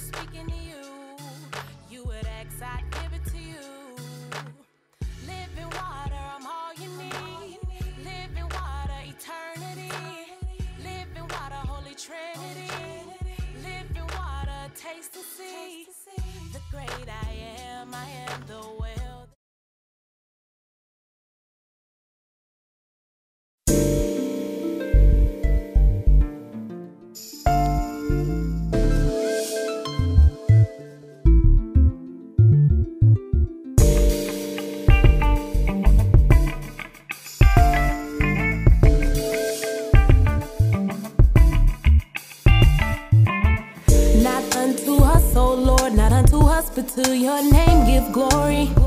speaking to you. You would ask, I'd give it to you. Living water, I'm all you need. Living water, eternity. Living water, Holy Trinity. Living water, taste and see. The great I am the well. Not unto us, O Lord, not unto us, but to your name give glory.